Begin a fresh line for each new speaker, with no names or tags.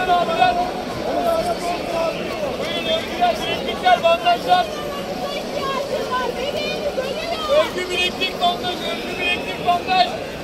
Lütfen abiler. Buyurun Özgüler, bileklikler, bandajlar. Özgü bileklik bandaj, Özgü bileklik bandaj.